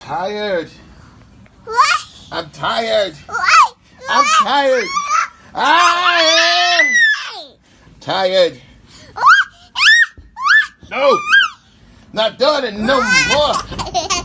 tired. What? I'm tired. What? I'm tired. I'm tired. No. Not done it no more.